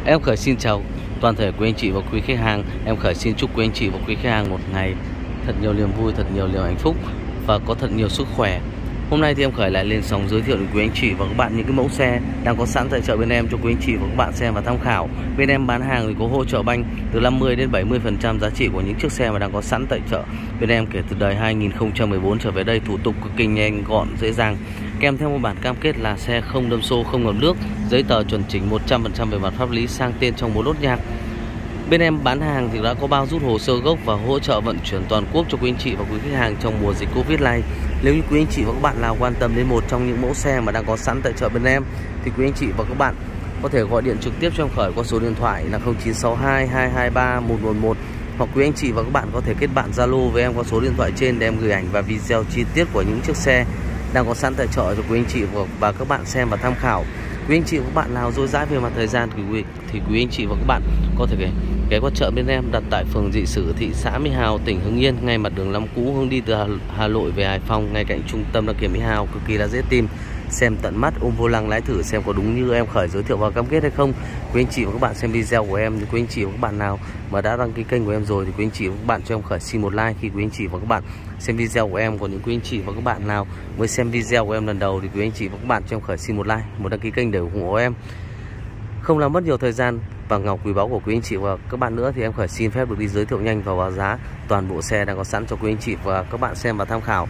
Em Khởi xin chào toàn thể quý anh chị và quý khách hàng. Em Khởi xin chúc quý anh chị và quý khách hàng một ngày thật nhiều niềm vui, thật nhiều niềm hạnh phúc và có thật nhiều sức khỏe. Hôm nay thì em Khởi lại lên sóng giới thiệu đến quý anh chị và các bạn những cái mẫu xe đang có sẵn tại chợ bên em cho quý anh chị và các bạn xem và tham khảo. Bên em bán hàng thì có hỗ trợ banh từ 50 đến 70% giá trị của những chiếc xe mà đang có sẵn tại chợ bên em kể từ đời 2014 trở về đây, thủ tục cực kỳ nhanh gọn dễ dàng. Kèm theo một bản cam kết là xe không đâm xô, không ngập nước, giấy tờ chuẩn chỉnh 100% về mặt pháp lý, sang tên trong 4 nốt nhạc. Bên em bán hàng thì đã có bao rút hồ sơ gốc và hỗ trợ vận chuyển toàn quốc cho quý anh chị và quý khách hàng trong mùa dịch Covid này. Nếu như quý anh chị và các bạn nào quan tâm đến một trong những mẫu xe mà đang có sẵn tại chợ bên em thì quý anh chị và các bạn có thể gọi điện trực tiếp cho em Khởi qua số điện thoại là 0962 223 111, hoặc quý anh chị và các bạn có thể kết bạn Zalo với em qua số điện thoại trên để em gửi ảnh và video chi tiết của những chiếc xe đang có sẵn tại chợ cho quý anh chị và các bạn xem và tham khảo. Quý anh chị và các bạn nào dối dãi về mặt thời gian thì quý anh chị và các bạn có thể ghé qua chợ bên em đặt tại phường Dị Sử, thị xã Mỹ Hào, tỉnh Hưng Yên, ngay mặt đường Lắm Cũ hướng đi từ Hà Nội về Hải Phòng, ngay cạnh trung tâm đăng kiểm Mỹ Hào, cực kỳ là dễ tìm. Xem tận mắt, ôm vô lăng lái thử xem có đúng như em Khởi giới thiệu và cam kết hay không. Quý anh chị và các bạn xem video của em thì quý anh chị và các bạn nào mà đã đăng ký kênh của em rồi thì quý anh chị và các bạn cho em Khởi xin một like khi quý anh chị và các bạn xem video của em. Còn những quý anh chị và các bạn nào mới xem video của em lần đầu thì quý anh chị và các bạn cho em Khởi xin một like, một đăng ký kênh để ủng hộ em. Không làm mất nhiều thời gian và ngọc quý báu của quý anh chị và các bạn nữa thì em Khởi xin phép được đi giới thiệu nhanh và báo giá toàn bộ xe đang có sẵn cho quý anh chị và các bạn xem và tham khảo.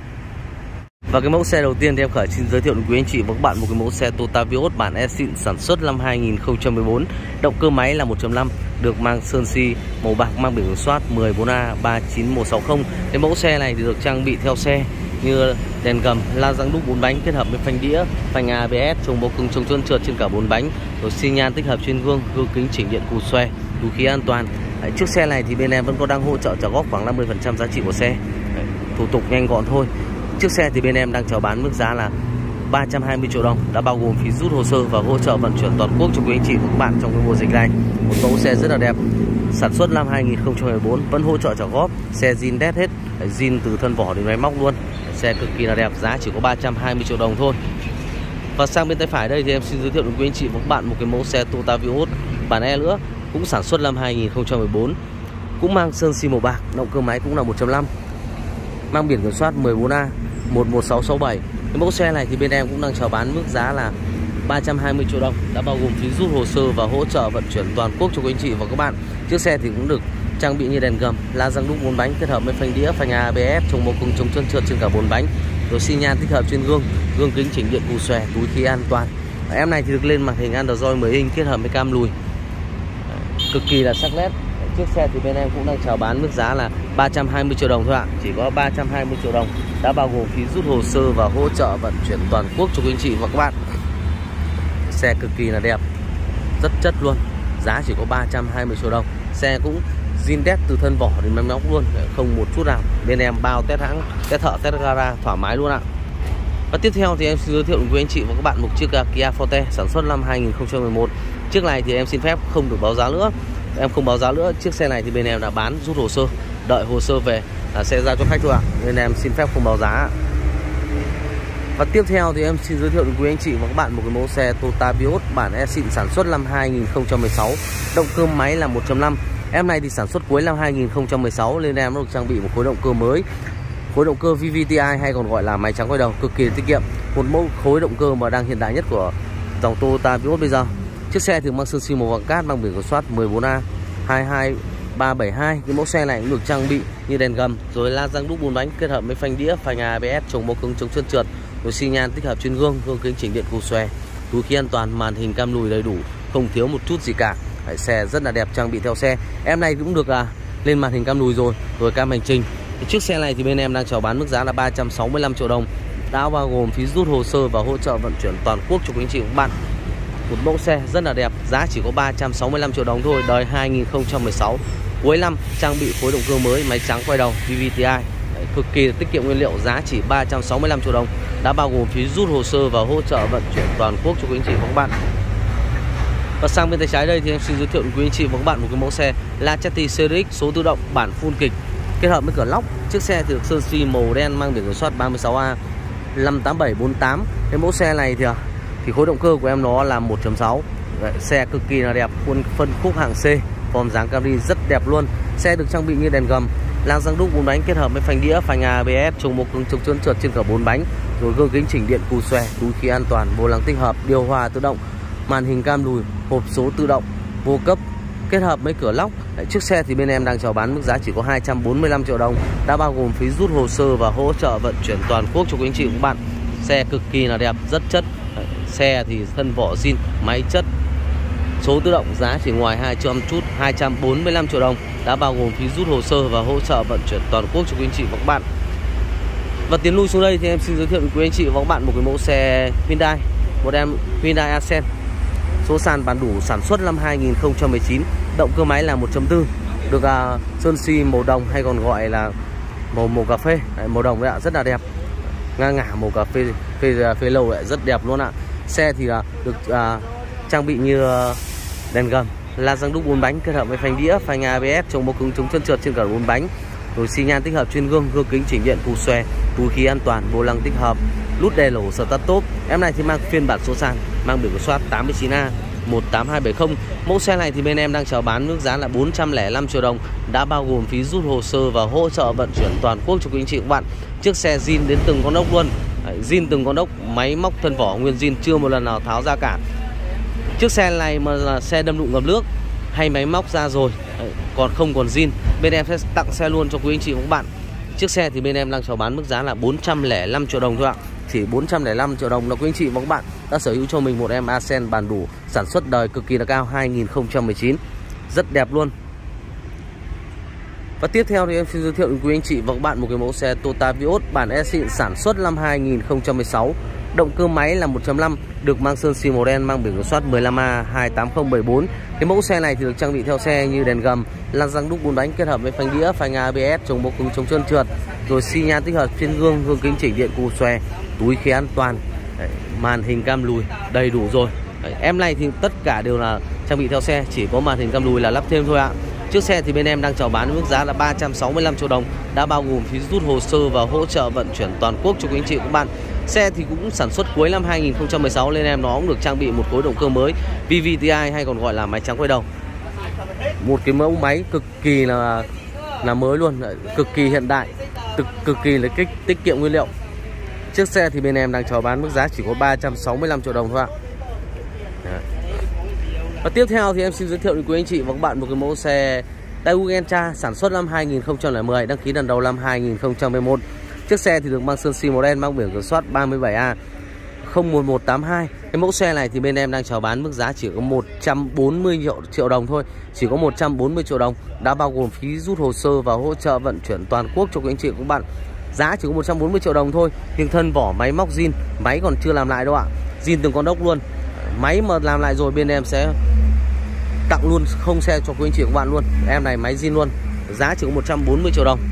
Và cái mẫu xe đầu tiên thì em Khởi xin giới thiệu đến quý anh chị và các bạn một cái mẫu xe Toyota Vios bản E xịn sản xuất năm 2014, động cơ máy là 1.5, được mang sơn si màu bạc, mang biển kiểm soát 14A39160. Cái mẫu xe này thì được trang bị theo xe như đèn gầm, la răng đúc 4 bánh kết hợp với phanh đĩa, phanh ABS, chống bó cứng, chống trơn trượt trên cả 4 bánh, rồi xi nhan tích hợp trên gương, gương kính chỉnh điện cù xoe, túi khí an toàn. Chiếc xe này thì bên em vẫn có đang hỗ trợ trả góp khoảng 50% giá trị của xe. Thủ tục nhanh gọn thôi. Chiếc xe thì bên em đang chào bán mức giá là 320 triệu đồng, đã bao gồm phí rút hồ sơ và hỗ trợ vận chuyển toàn quốc cho quý anh chị và các bạn trong cái mùa dịch này. Một mẫu xe rất là đẹp, sản xuất năm 2014, vẫn hỗ trợ trả góp, xe zin đét hết, zin từ thân vỏ đến máy móc luôn. Xe cực kỳ là đẹp, giá chỉ có 320 triệu đồng thôi. Và sang bên tay phải đây thì em xin giới thiệu đến quý anh chị và các bạn một cái mẫu xe Toyota Vios bản E nữa, cũng sản xuất năm 2014, cũng mang sơn xi màu bạc, động cơ máy cũng là 1.5, mang biển kiểm soát 14A 11667. Cái mẫu xe này thì bên em cũng đang chào bán mức giá là 320 triệu đồng, đã bao gồm phí rút hồ sơ và hỗ trợ vận chuyển toàn quốc cho quý anh chị và các bạn. Chiếc xe thì cũng được trang bị như đèn gầm, la răng đúc 4 bánh kết hợp với phanh đĩa, phanh ABS, chống bó cứng, chống trơn trượt trên cả 4 bánh, rồi xi nhan tích hợp trên gương, gương kính chỉnh điện cù xòe, túi khí an toàn. Em này thì được lên màn hình Android 10 inch kết hợp với cam lùi, cực kỳ là sắc nét. Chiếc xe thì bên em cũng đang chào bán mức giá là 320 triệu đồng thôi ạ, chỉ có 320 triệu đồng, đã bao gồm phí rút hồ sơ và hỗ trợ vận chuyển toàn quốc cho quý anh chị và các bạn. Xe cực kỳ là đẹp, rất chất luôn, giá chỉ có 320 triệu đồng. Xe cũng zin đét từ thân vỏ đến máy móc luôn, không một chút nào. Bên em bao test hãng, test thợ, test gara thoải mái luôn ạ. Và tiếp theo thì em xin giới thiệu với anh chị và các bạn một chiếc Kia Forte sản xuất năm 2011. Chiếc này thì em xin phép không được báo giá nữa, em không báo giá nữa. Chiếc xe này thì bên em đã bán rút hồ sơ, đợi hồ sơ về là sẽ ra cho khách thôi ạ, nên em xin phép không báo giá. Và tiếp theo thì em xin giới thiệu đến quý anh chị và các bạn một cái mẫu xe Toyota Vios bản E xịn sản xuất năm 2016, động cơ máy là 1.5. Em này thì sản xuất cuối năm 2016 nên em được trang bị một khối động cơ mới, khối động cơ VVTi hay còn gọi là máy trắng quay đầu, cực kỳ tiết kiệm, một mẫu khối động cơ mà đang hiện đại nhất của dòng Toyota Vios bây giờ. Chiếc xe thì mang sơn xi màu vàng cát, mang biển kiểm soát 14A 22372. Cái mẫu xe này cũng được trang bị như đèn gầm, rồi la răng đúc 4 bánh kết hợp với phanh đĩa, phanh ABS, chống bó cứng, chống trơn trượt, rồi xi nhan tích hợp trên gương, gương kính chỉnh điện cù xòe, túi khí an toàn, màn hình cam lùi đầy đủ, không thiếu một chút gì cả. Xe rất là đẹp, trang bị theo xe. Em này cũng được lên màn hình cam lùi rồi cam hành trình. Chiếc xe này thì bên em đang chào bán mức giá là 365 triệu đồng, đã bao gồm phí rút hồ sơ và hỗ trợ vận chuyển toàn quốc cho quý anh chị và các bạn. Một mẫu xe rất là đẹp, giá chỉ có 365 triệu đồng thôi, đời 2016, cuối năm, trang bị khối động cơ mới, máy trắng quay đầu VVTi, cực kỳ tiết kiệm nguyên liệu, giá chỉ 365 triệu đồng, đã bao gồm phí rút hồ sơ và hỗ trợ vận chuyển toàn quốc cho quý anh chị và các bạn. Và sang bên tay trái đây thì em xin giới thiệu đến quý anh chị và các bạn một cái mẫu xe Lacetti Series số tự động bản full kịch kết hợp với cửa lóc. Chiếc xe thì được sơn xi màu đen, mang biển kiểm soát 36A 58748. Cái mẫu xe này thì khối động cơ của em nó là 1.6, Đấy, xe cực kỳ là đẹp, phân khúc hạng C, form dáng Camry rất đẹp luôn. Xe được trang bị như đèn gầm, la răng đúc 4 bánh kết hợp với phanh đĩa, phanh ABS, chống bốc cứng, chống trơn trượt trên cả 4 bánh, rồi gương kính chỉnh điện cù xòe, túi khí an toàn, vô lăng tích hợp, điều hòa tự động, màn hình cam lùi, hộp số tự động, vô cấp kết hợp với cửa lóc. Đấy, chiếc xe thì bên em đang chào bán mức giá chỉ có 245 triệu đồng, đã bao gồm phí rút hồ sơ và hỗ trợ vận chuyển toàn quốc cho quý anh chị các bạn. Xe cực kỳ là đẹp, rất chất. Đấy, xe thì thân vỏ zin, máy chất, số tự động, giá chỉ ngoài 245 triệu đồng, đã bao gồm phí rút hồ sơ và hỗ trợ vận chuyển toàn quốc cho quý anh chị và các bạn. Và tiến lui xuống đây thì em xin giới thiệu với quý anh chị và các bạn một cái mẫu xe Hyundai, một em Hyundai Accent, số sàn bản đủ, sản xuất năm 2019, động cơ máy là 1.4, được sơn xi màu đồng hay còn gọi là màu cà phê. Đấy, màu đồng đấy ạ, rất là đẹp, ngang ngả màu cà phê lâu lại rất đẹp luôn ạ. Xe thì được trang bị như đèn gầm, la răng đúc 4 bánh kết hợp với phanh đĩa, phanh ABS, chống bốc cứng, chống trơn trượt trên cả 4 bánh, rồi xi nhan tích hợp trên gương, gương kính chỉnh điện cù xòe, túi khí an toàn, vô lăng tích hợp, nút đèn lổ start top. Em này thì mang phiên bản số sàn, mang biển kiểm soát 89A 18270. Mẫu xe này thì bên em đang chào bán mức giá là 405 triệu đồng, đã bao gồm phí rút hồ sơ và hỗ trợ vận chuyển toàn quốc cho quý anh chị các bạn. Chiếc xe zin đến từng con ốc luôn, zin từng con ốc, máy móc thân vỏ nguyên zin, chưa một lần nào tháo ra cả. Chiếc xe này mà là xe đâm đụng ngập nước hay máy móc ra rồi, còn không còn zin, bên em sẽ tặng xe luôn cho quý anh chị và các bạn. Chiếc xe thì bên em đang chào bán mức giá là 405 triệu đồng thôi ạ. Chỉ 405 triệu đồng là quý anh chị và các bạn đã sở hữu cho mình một em Accent bản đủ, sản xuất đời cực kỳ là cao, 2019, rất đẹp luôn. Và tiếp theo thì em xin giới thiệu đến quý anh chị và các bạn một cái mẫu xe Toyota Vios bản S xịn, sản xuất năm 2016, động cơ máy là 1.5, được mang sơn xi màu đen, mang biển kiểm soát 15A28074. Cái mẫu xe này thì được trang bị theo xe như đèn gầm, la răng đúc 4 bánh kết hợp với phanh đĩa, phanh ABS, chống bốc cứng, chống trơn trượt, rồi xi nhan tích hợp trên gương, gương kính chỉnh điện cù xòe, túi khí an toàn, màn hình cam lùi đầy đủ rồi. Em này thì tất cả đều là trang bị theo xe, chỉ có màn hình cam lùi là lắp thêm thôi ạ. Chiếc xe thì bên em đang chào bán với mức giá là 365 triệu đồng, đã bao gồm phí rút hồ sơ và hỗ trợ vận chuyển toàn quốc cho quý anh chị các bạn. Xe thì cũng sản xuất cuối năm 2016 nên em nó cũng được trang bị một khối động cơ mới VVTi hay còn gọi là máy trắng quay đầu. Một cái mẫu máy cực kỳ là mới luôn, cực kỳ hiện đại, cực kỳ là tiết kiệm nguyên liệu. Chiếc xe thì bên em đang chào bán mức giá chỉ có 365 triệu đồng thôi ạ. Và tiếp theo thì em xin giới thiệu đến quý anh chị và các bạn một cái mẫu xe Daewoo Gentra, sản xuất năm 2010, đăng ký lần đầu năm 2011. Chiếc xe thì được mang sơn xi màu đen, mang biển kiểm soát 37A 01182. Cái mẫu xe này thì bên em đang chào bán mức giá chỉ có 140 triệu đồng thôi, chỉ có 140 triệu đồng, đã bao gồm phí rút hồ sơ và hỗ trợ vận chuyển toàn quốc cho quý anh chị và các bạn. Giá chỉ có 140 triệu đồng thôi, nhưng thân vỏ máy móc zin, máy còn chưa làm lại đâu ạ, zin từng con ốc luôn. Máy mà làm lại rồi bên em sẽ tặng luôn không xe cho quý anh chị và các bạn luôn. Em này máy zin luôn, giá chỉ có 140 triệu đồng.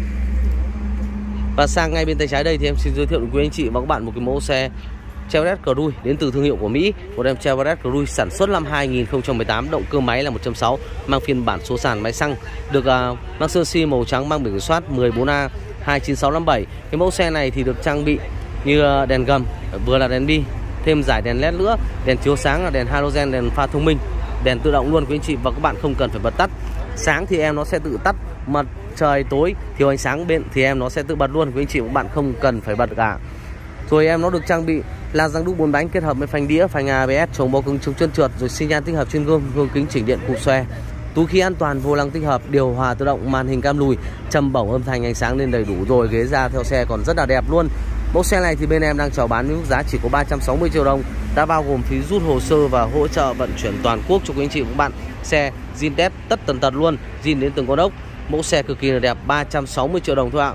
Và sang ngay bên tay trái đây thì em xin giới thiệu đến quý anh chị và các bạn một cái mẫu xe Chevrolet Cruze đến từ thương hiệu của Mỹ, một em Chevrolet Cruze sản xuất năm 2018, động cơ máy là 1.6, mang phiên bản số sàn máy xăng, được mang sơn xi màu trắng, mang biển kiểm soát 14A29657. Cái mẫu xe này thì được trang bị như đèn gầm, vừa là đèn bi, thêm giải đèn led nữa, đèn chiếu sáng là đèn halogen, đèn pha thông minh, đèn tự động luôn quý anh chị và các bạn, không cần phải bật tắt. Sáng thì em nó sẽ tự tắt, mà trời tối thiếu ánh sáng bên thì em nó sẽ tự bật luôn quý anh chị và các bạn, không cần phải bật cả. Rồi em nó được trang bị la răng đúc 4 bánh kết hợp với phanh đĩa, phanh ABS, chống bốc cứng, chống trơn trượt, rồi xi nhan tích hợp trên gương, gương kính chỉnh điện cù xòe, túi khí an toàn, vô lăng tích hợp, điều hòa tự động, màn hình cam lùi, trầm bổng âm thanh ánh sáng lên đầy đủ rồi, ghế da theo xe còn rất là đẹp luôn. Mẫu xe này thì bên em đang chào bán với mức giá chỉ có 360 triệu đồng, đã bao gồm phí rút hồ sơ và hỗ trợ vận chuyển toàn quốc cho quý anh chị và các bạn. Xe zin test tất tần tật luôn, zin đến từng con ốc. Mẫu xe cực kỳ là đẹp, 360 triệu đồng thôi ạ.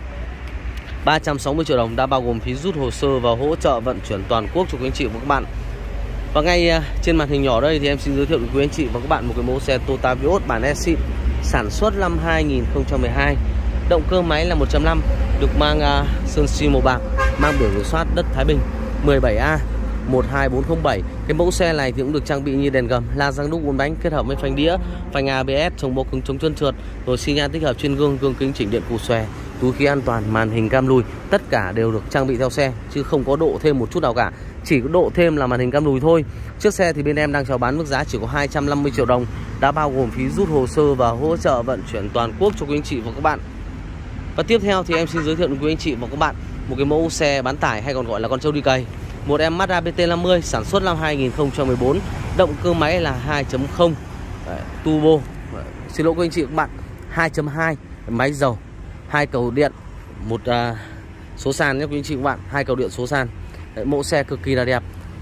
360 triệu đồng đã bao gồm phí rút hồ sơ và hỗ trợ vận chuyển toàn quốc cho quý anh chị và các bạn. Và ngay trên màn hình nhỏ đây thì em xin giới thiệu với quý anh chị và các bạn một cái mẫu xe Toyota Vios bản S xịn, sản xuất năm 2012, động cơ máy là 1.5, được mang sơn xi màu bạc, mang biển kiểm soát đất Thái Bình 17A 12407. Cái mẫu xe này thì cũng được trang bị như đèn gầm, la răng đúc 4 bánh kết hợp với phanh đĩa, phanh ABS, chống bốc cứng, chống trơn trượt, rồi xi nhan tích hợp trên gương, gương kính chỉnh điện cù xòe, túi khí an toàn, màn hình cam lùi, tất cả đều được trang bị theo xe chứ không có độ thêm một chút nào cả. chỉ có độ thêm là màn hình cam lùi thôi. Chiếc xe thì bên em đang chào bán mức giá chỉ có 250 triệu đồng, đã bao gồm phí rút hồ sơ và hỗ trợ vận chuyển toàn quốc cho quý anh chị và các bạn. Và tiếp theo thì em xin giới thiệu đến quý anh chị và các bạn một cái mẫu xe bán tải hay còn gọi là con trâu đi cày. Một em Mazda BT50 sản xuất năm 2014, động cơ máy là 2.0 turbo. Xin lỗi quý anh chị và các bạn, 2.2 máy dầu, 2 cầu điện, một số sàn nhé quý anh chị và các bạn, 2 cầu điện số sàn. Mẫu xe cực kỳ là đẹp.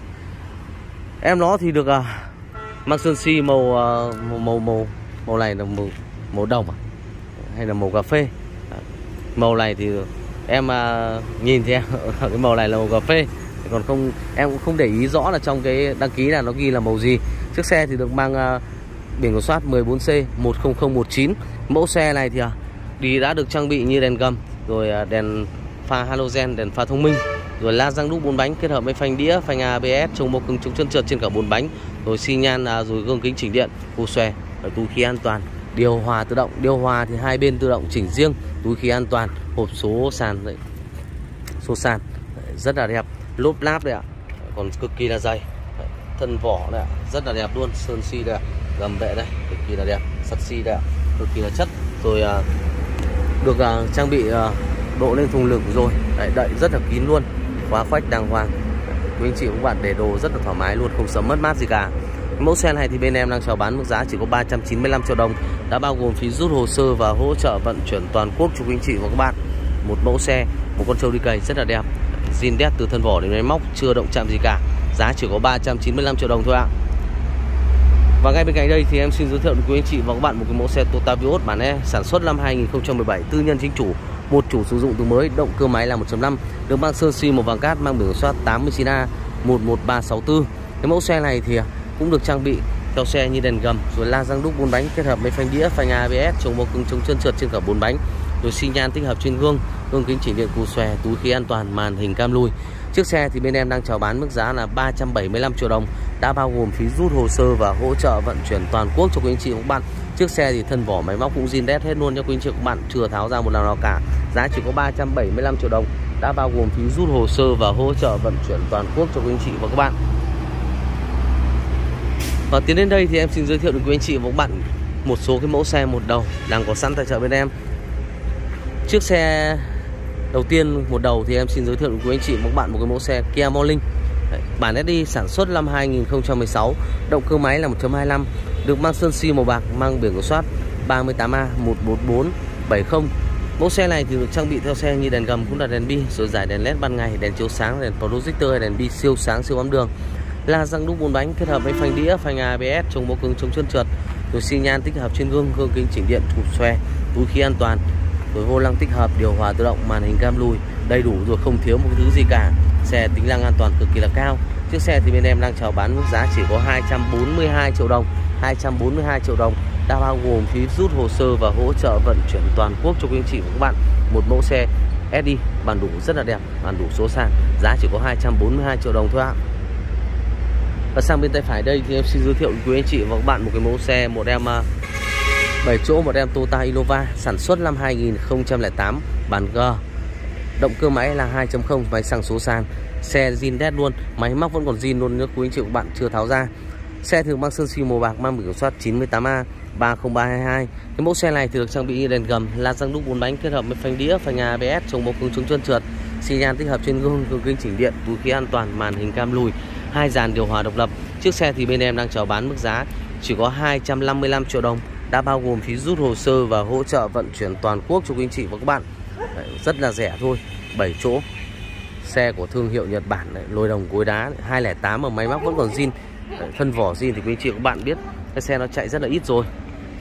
Em nó thì được mang sơn si màu này là màu đồng hay là màu cà phê. Màu này thì em nhìn thì cái màu này là màu cà phê, còn không em cũng không để ý rõ là trong cái đăng ký là nó ghi là màu gì. Chiếc xe thì được mang biển kiểm soát 14C 10019. Mẫu xe này thì đi đã được trang bị như đèn gầm, rồi đèn pha halogen, đèn pha thông minh, rồi la răng đúc 4 bánh kết hợp với phanh đĩa, phanh ABS, chống bó cứng, chống chân trượt trên cả 4 bánh, rồi xi nhan, rồi gương kính chỉnh điện, phù xòe, túi khí an toàn, điều hòa tự động. Điều hòa thì hai bên tự động chỉnh riêng, túi khí an toàn, hộp số sàn đấy, số sàn rất là đẹp, lốp láp đấy ạ, còn cực kỳ là dày, thân vỏ đấy ạ, rất là đẹp luôn, sơn xi đây ạ, gầm bệ đây cực kỳ là đẹp, sắt xi đây ạ, cực kỳ là chất, rồi được trang bị độ lên thùng lửng rồi, đậy rất là kín luôn, khóa phách đàng hoàng. Quý anh chị các bạn để đồ rất là thoải mái luôn, không sợ mất mát gì cả. Mẫu xe này thì bên em đang chào bán mức giá chỉ có 395 triệu đồng, đã bao gồm phí rút hồ sơ và hỗ trợ vận chuyển toàn quốc cho quý anh chị và các bạn. Một mẫu xe, một con trâu đi cày rất là đẹp, zin đét từ thân vỏ đến máy móc, chưa động chạm gì cả, giá chỉ có 395 triệu đồng thôi ạ. Và ngay bên cạnh đây thì em xin giới thiệu đến quý anh chị và các bạn một cái mẫu xe Toyota Vios bản E sản xuất năm 2017, tư nhân chính chủ, một chủ sử dụng từ mới, động cơ máy là 1.5, được mang sơn xi màu vàng cát, mang biển kiểm soát 89A 11364. Cái mẫu xe này thì cũng được trang bị theo xe như đèn gầm, rồi la răng đúc 4 bánh kết hợp với phanh đĩa, phanh ABS, chống bó cứng, chống chân trượt trên cả 4 bánh, rồi xi nhan tích hợp trên gương, gương kính chỉnh điện, cù xòe, túi khí an toàn, màn hình cam lùi. Chiếc xe thì bên em đang chào bán mức giá là 375 triệu đồng, đã bao gồm phí rút hồ sơ và hỗ trợ vận chuyển toàn quốc cho quý anh chị và các bạn. Chiếc xe thì thân vỏ máy móc cũng zin đét hết luôn cho quý anh chị và các bạn, chưa tháo ra một lần nào cả. Giá chỉ có 375 triệu đồng, đã bao gồm phí rút hồ sơ và hỗ trợ vận chuyển toàn quốc cho quý anh chị và các bạn. Và tiến đến đây thì em xin giới thiệu đến quý anh chị và các bạn một số cái mẫu xe một đầu đang có sẵn tại chợ bên em. Chiếc xe đầu tiên một đầu thì em xin giới thiệu đến quý anh chị và các bạn một cái mẫu xe Kia Morning. Bản SD sản xuất năm 2016, động cơ máy là 1.25, được mang sơn xi màu bạc, mang biển kiểm soát 38A 11470. Mẫu xe này thì được trang bị theo xe như đèn gầm cũng là đèn bi, rồi giải đèn led ban ngày, đèn chiếu sáng, đèn projector, đèn bi siêu sáng siêu ấm đường, la răng đúc 4 bánh kết hợp với phanh đĩa, phanh ABS, chống bó cứng, chống chân trượt, rồi xi nhan tích hợp trên gương, gương kính chỉnh điện, hộp xòe, túi khí an toàn, rồi vô lăng tích hợp, điều hòa tự động, màn hình cam lùi, đầy đủ rồi, không thiếu một cái thứ gì cả. Xe tính năng an toàn cực kỳ là cao. Chiếc xe thì bên em đang chào bán mức giá chỉ có 242 triệu đồng, 242 triệu đồng, đã bao gồm phí rút hồ sơ và hỗ trợ vận chuyển toàn quốc cho quý anh chị và các bạn. Một mẫu xe SD bản đủ rất là đẹp, bản đủ số sàn, giá chỉ có 242 triệu đồng thôi ạ. Và sang bên tay phải đây thì em xin giới thiệu quý anh chị và các bạn một cái mẫu xe, một em 7 chỗ, một em Toyota Innova sản xuất năm 2008, bản G, động cơ máy là 2.0, máy xăng số sàn, xe zin đét luôn, máy móc vẫn còn zin luôn nữa quý anh chị và các bạn, chưa tháo ra. Xe thường mang sơn xi màu bạc, mang biển kiểm soát 98A 30322. Cái mẫu xe này thì được trang bị đèn gầm, la răng đúc 4 bánh kết hợp với phanh đĩa, phanh ABS, chống bó cứng, chống chân trượt, xi nhan tích hợp trên gương, gương kính chỉnh điện, túi khí an toàn, màn hình cam lùi, 2 dàn điều hòa độc lập. Chiếc xe thì bên em đang chào bán mức giá chỉ có 255 triệu đồng, đã bao gồm phí rút hồ sơ và hỗ trợ vận chuyển toàn quốc cho quý anh chị và các bạn. Rất là rẻ thôi, 7 chỗ, xe của thương hiệu Nhật Bản, lồi đồng cối đá, 208 mà máy móc vẫn còn zin, thân vỏ zin thì quý anh chị và các bạn biết cái xe nó chạy rất là ít rồi.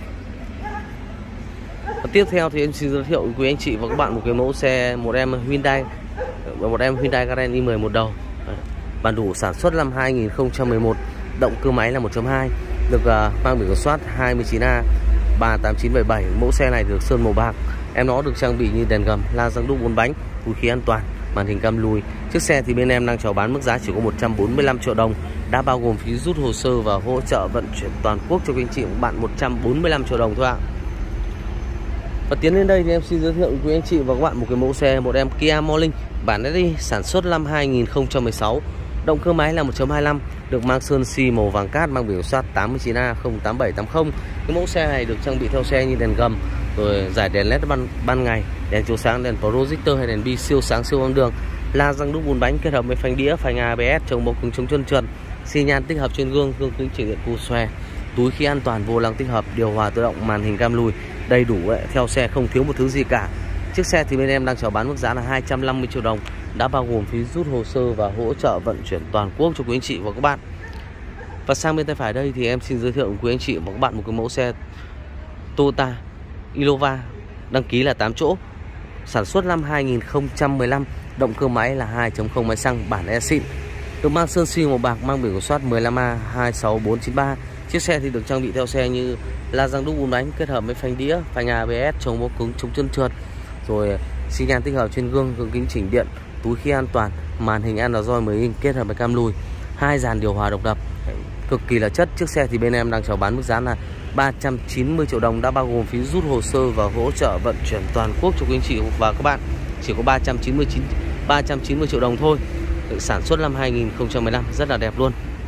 Và tiếp theo thì em xin giới thiệu quý anh chị và các bạn một cái mẫu xe, một em Hyundai Garden i10 một đầu, bản đủ sản xuất năm 2011, động cơ máy là 1.2, được mang biển kiểm soát 29A 38977. Mẫu xe này được sơn màu bạc, em nó được trang bị như đèn gầm, la răng đúc 4 bánh, túi khí an toàn, màn hình cam lùi. Chiếc xe thì bên em đang chào bán mức giá chỉ có 145 triệu đồng, đã bao gồm phí rút hồ sơ và hỗ trợ vận chuyển toàn quốc cho quý anh chị và các bạn, 145 triệu đồng thôi ạ. Và tiến lên đây thì em xin giới thiệu quý anh chị và các bạn một cái mẫu xe, một em Kia Morning bản SD sản xuất năm 2016, động cơ máy là 1.25, được mang sơn xi màu vàng cát, mang biển kiểm soát 89A08780. Cái mẫu xe này được trang bị theo xe như đèn gầm, rồi giải đèn led ban ngày, đèn chiếu sáng, đèn projector hay đèn bi siêu sáng siêu quang đường, la răng đúc 4 bánh kết hợp với phanh đĩa, phanh ABS, chống bóng cứng chống trơn trượt, xi nhan tích hợp trên gương kính chỉnh điện cù xòe, túi khí an toàn vô lăng tích hợp, điều hòa tự động, màn hình cam lùi, đầy đủ ấy, theo xe không thiếu một thứ gì cả. Chiếc xe thì bên em đang chào bán mức giá là 250 triệu đồng, đã bao gồm phí rút hồ sơ và hỗ trợ vận chuyển toàn quốc cho quý anh chị và các bạn. Và sang bên tay phải đây thì em xin giới thiệu với quý anh chị và các bạn một cái mẫu xe Toyota Innova, đăng ký là 8 chỗ, sản xuất năm 2015, động cơ máy là 2.0 máy xăng, bản e xịn, được mang sơn xi màu bạc, mang biển kiểm soát 15A26493. Chiếc xe thì được trang bị theo xe như la răng đúc 4 bánh kết hợp với phanh đĩa, phanh ABS, chống bóng cứng chống trơn trượt, rồi xi nhan tích hợp trên gương kính chỉnh điện, túi khí an toàn, màn hình Android 10 inch kết hợp với cam lùi, 2 dàn điều hòa độc lập, cực kỳ là chất. Chiếc xe thì bên em đang chào bán mức giá là 390 triệu đồng, đã bao gồm phí rút hồ sơ và hỗ trợ vận chuyển toàn quốc cho quý anh chị và các bạn. Chỉ có 390 triệu đồng thôi, được sản xuất năm 2015, rất là đẹp luôn.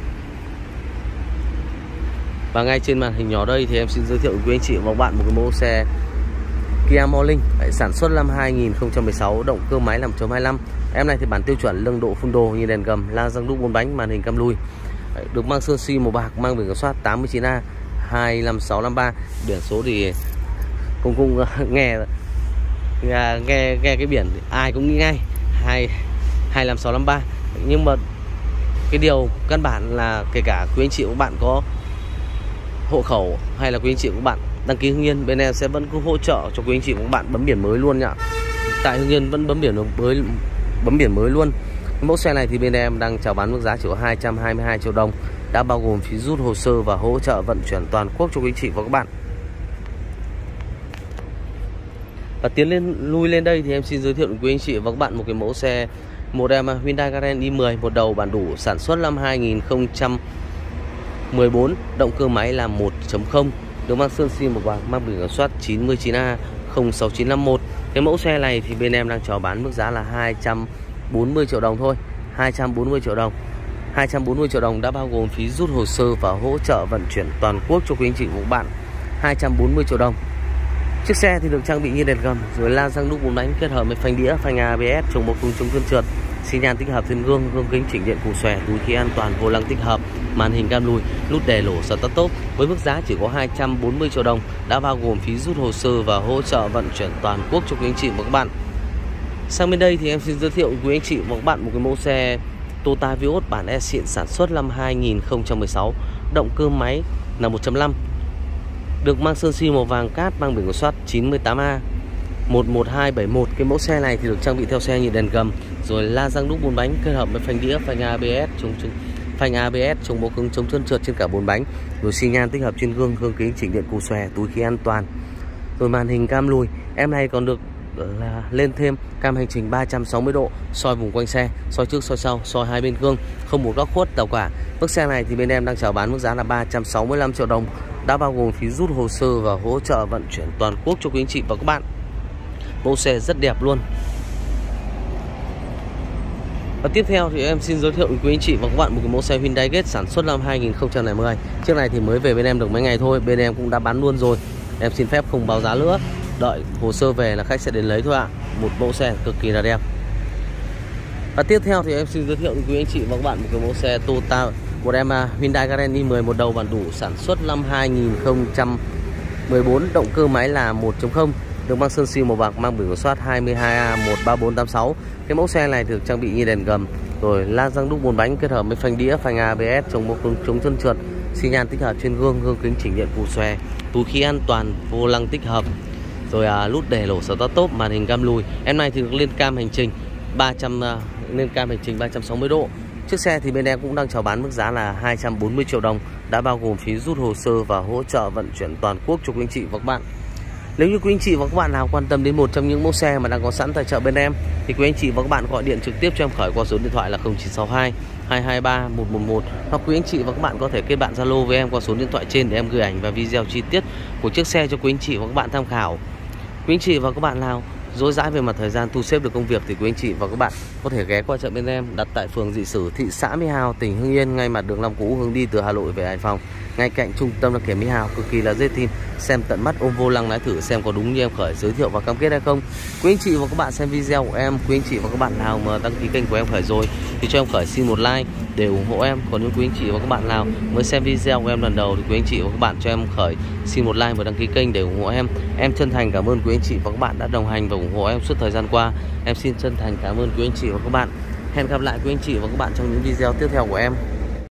Và ngay trên màn hình nhỏ đây thì em xin giới thiệu với quý anh chị và các bạn một cái mẫu xe Kia Morning, sản xuất năm 2016, động cơ máy là 1.25. Em này thì bản tiêu chuẩn lưng độ full đồ như đèn gầm, la răng đúc 4 bánh, màn hình cam lùi, được mang sơn xi màu bạc, mang biển kiểm soát 89A25653. Biển số thì cũng nghe cái biển ai cũng nghĩ ngay 25653. Nhưng mà cái điều căn bản là kể cả quý anh chị và các bạn có hộ khẩu hay là quý anh chị và các bạn đăng ký Hưng Yên, bên em sẽ vẫn cứ hỗ trợ cho quý anh chị và các bạn bấm biển mới luôn nhá. Tại Hưng Yên vẫn bấm biển mới luôn. Cái mẫu xe này thì bên em đang chào bán mức giá chỉ có 222 triệu đồng, đã bao gồm phí rút hồ sơ và hỗ trợ vận chuyển toàn quốc cho quý anh chị và các bạn. Và lui lên đây thì em xin giới thiệu với quý anh chị và các bạn một cái mẫu xe model Hyundai Grand i10, một đầu bản đủ, sản xuất năm 2014, động cơ máy là 1.0, được mang sơn xi màu vàng, mang biển kiểm soát 99A06951. Cái mẫu xe này thì bên em đang chào bán mức giá là 240 triệu đồng thôi, 240 triệu đồng. 240 triệu đồng đã bao gồm phí rút hồ sơ và hỗ trợ vận chuyển toàn quốc cho quý anh chị và các bạn. 240 triệu đồng. Chiếc xe thì được trang bị như đèn gầm, rồi la răng đúc 4 bánh kết hợp với phanh đĩa, phanh ABS, chống bóng cứng chống trơn trượt, xi nhan tích hợp trên gương kính chỉnh điện cù xòe, túi khí an toàn, vô lăng tích hợp, màn hình cam lùi, nút đề lổ start top, với mức giá chỉ có 240 triệu đồng, đã bao gồm phí rút hồ sơ và hỗ trợ vận chuyển toàn quốc cho quý anh chị và các bạn. Sang bên đây thì em xin giới thiệu với quý anh chị và các bạn một cái mẫu xe Toyota Vios bản e xịn, sản xuất năm 2016, động cơ máy là 1.5, được mang sơn xi màu vàng cát, mang biển kiểm soát 98A11271. Cái mẫu xe này thì được trang bị theo xe như đèn gầm, rồi la răng đúc 4 bánh kết hợp với phanh đĩa, phanh ABS, chống bóng cứng chống trơn trượt trên cả 4 bánh, rồi xi nhan tích hợp trên gương kính chỉnh điện cù xòe, túi khí an toàn, rồi màn hình cam lùi. Em này còn được lên thêm cam hành trình 360 độ, soi vùng quanh xe, soi trước soi sau, soi hai bên gương, không một góc khuất tàu cả. Mức xe này thì bên em đang chào bán mức giá là 365 triệu đồng, đã bao gồm phí rút hồ sơ và hỗ trợ vận chuyển toàn quốc cho quý anh chị và các bạn. Mẫu xe rất đẹp luôn. Và tiếp theo thì em xin giới thiệu với quý anh chị và các bạn một cái mẫu xe Hyundai Getz, sản xuất năm 2010. Chiếc này thì mới về bên em được mấy ngày thôi, bên em cũng đã bán luôn rồi. Em xin phép không báo giá nữa, đợi hồ sơ về là khách sẽ đến lấy thôi ạ. Một mẫu xe cực kỳ là đẹp. Và tiếp theo thì em xin giới thiệu với quý anh chị và các bạn một cái mẫu xe Toyota model Hyundai Grand i10, một đầu bản đủ, sản xuất năm 2014, động cơ máy là 1.0, được mang sơn xi màu bạc, mang biển kiểm soát 22A13486. Cái mẫu xe này được trang bị như đèn gầm, rồi la răng đúc 4 bánh kết hợp với phanh đĩa, phanh ABS, chống bóng cứng chống trơn trượt, xi nhan tích hợp trên gương kính chỉnh điện cù xòe, túi khí an toàn, vô lăng tích hợp, rồi nút để lổ start top, màn hình cam lùi. Em này thì được lên cam hành trình 360 độ. Chiếc xe thì bên em cũng đang chào bán mức giá là 240 triệu đồng, đã bao gồm phí rút hồ sơ và hỗ trợ vận chuyển toàn quốc cho quý anh chị và các bạn. Nếu như quý anh chị và các bạn nào quan tâm đến một trong những mẫu xe mà đang có sẵn tại chợ bên em, thì quý anh chị và các bạn gọi điện trực tiếp cho em Khởi qua số điện thoại là 0962 223 111, hoặc quý anh chị và các bạn có thể kết bạn Zalo với em qua số điện thoại trên để em gửi ảnh và video chi tiết của chiếc xe cho quý anh chị và các bạn tham khảo. Quý anh chị và các bạn nào dối dãi về mặt thời gian thu xếp được công việc thì quý anh chị và các bạn có thể ghé qua chợ bên em, đặt tại phường Dị Sử, thị xã Mỹ Hào, tỉnh Hưng Yên, ngay mặt đường Long Cũ hướng đi từ Hà Nội về Hải Phòng, ngay cạnh trung tâm đăng kiểm Mỹ Hào, cực kỳ là dễ tin. Xem tận mắt, ôm vô lăng lái thử xem có đúng như em Khởi giới thiệu và cam kết hay không. Quý anh chị và các bạn xem video của em, quý anh chị và các bạn nào mà đăng ký kênh của em Khởi rồi thì cho em Khởi xin một like để ủng hộ em. Còn những quý anh chị và các bạn nào mới xem video của em lần đầu thì quý anh chị và các bạn cho em Khởi xin một like và đăng ký kênh để ủng hộ em. Em chân thành cảm ơn quý anh chị và các bạn đã đồng hành và ủng hộ em suốt thời gian qua. Em xin chân thành cảm ơn quý anh chị và các bạn. Hẹn gặp lại quý anh chị và các bạn trong những video tiếp theo của em.